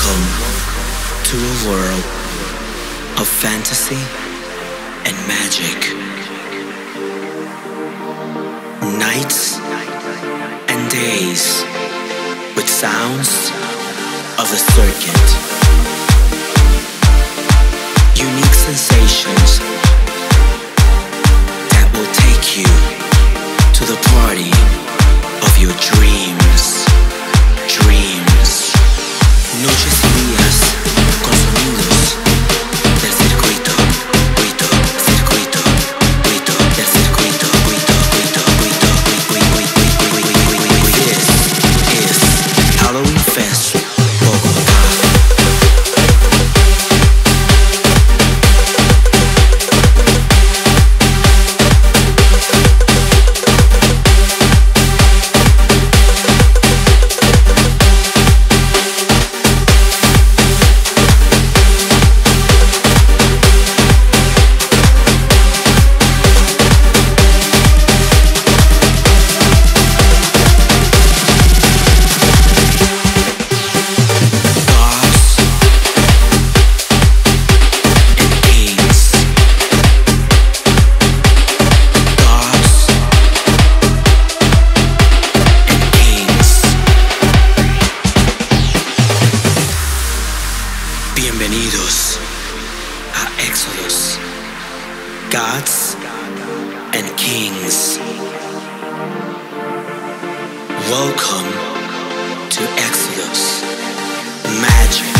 Welcome to a world of fantasy and magic. Nights and days with sounds of the circuit. Unique sensations that will take you to the party of your dreams. Noches y días con sonidos del circuito, circuito, del circuito, This is Halloween Fest Bogotá. Bienvenidos a Exodus, Gods and Kings. Welcome to Exodus, Magic.